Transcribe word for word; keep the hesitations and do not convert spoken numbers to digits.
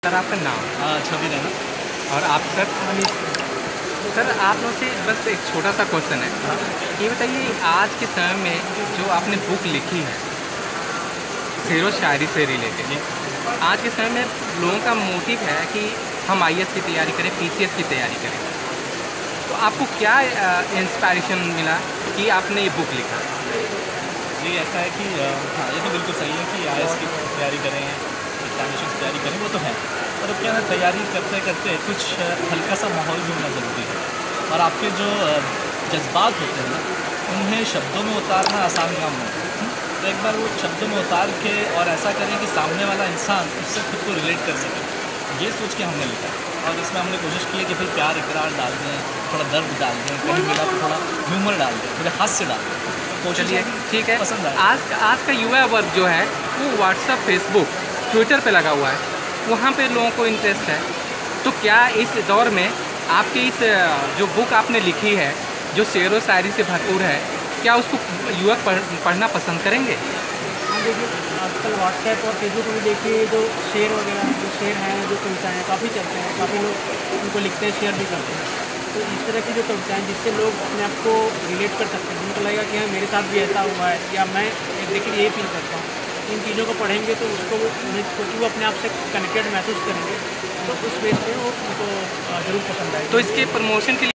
Sir आपका नाम? छवि रैना। और आप सर? मनीष। सर आप लोग से बस एक छोटा सा क्वेश्चन है, ये बताइए आज के समय में जो आपने बुक लिखी है शेर व शायरी से रिलेटेड, आज के समय में लोगों का मोटिव है कि हम आई ए एस की तैयारी करें, पी सी एस की तैयारी करें, तो आपको क्या इंस्पायरेशन मिला कि आपने ये बुक लिखा? जी ऐसा है कि हाँ ये तो बिल्कुल सही है कि आई ए एस की तैयारी करें, एग्जामिनेशन की तैयारी करें, वो तो है, पर अब क्या है तैयारी करते करते कुछ हल्का सा माहौल भी होना ज़रूरी है। और आपके जो जज्बात होते हैं ना उन्हें शब्दों में उतारना आसान काम नहीं है। तो एक बार वो शब्दों में उतार के और ऐसा करें कि सामने वाला इंसान उससे खुद को रिलेट कर सके, ये सोच के हमने लिखा। और इसमें हमने कोशिश की है कि भाई प्यार इकरार डाल दें, थोड़ा दर्द डाल दें, कहीं मिला तो थोड़ा ह्यूमर डाल दें, थोड़े हास्य डाल दें। चलिए ठीक है। पसंद आए। आज का आज का युवा वर्ग जो है वो व्हाट्सअप, फेसबुक, ट्विटर पे लगा हुआ है, वहाँ पे लोगों को इंटरेस्ट है। तो क्या इस दौर में आपकी इस जो बुक आपने लिखी है जो शेर व शायरी से भरपूर है, क्या उसको युवक पढ़, पढ़ना पसंद करेंगे? हाँ देखिए, आजकल व्हाट्सएप और फेसबुक में देखिए जो शेर वगैरह जो शेर हैं, जो कविताएँ हैं काफ़ी चलते हैं, काफ़ी लोग उनको लिखते हैं, शेयर भी करते हैं। तो इस तरह की जो कविताएँ जिससे लोग अपने आप को रिलेट कर सकते हैं, उनको लगेगा कि हाँ मेरे साथ भी ऐसा हुआ है या मैं देखिए यही फील करता हूँ। इन चीज़ों को पढ़ेंगे तो उसको क्योंकि वो अपने आप से कनेक्टेड महसूस करेंगे, तो उस बेस पे वो उनको ज़रूर पसंद आएगी। तो इसके प्रमोशन के लिए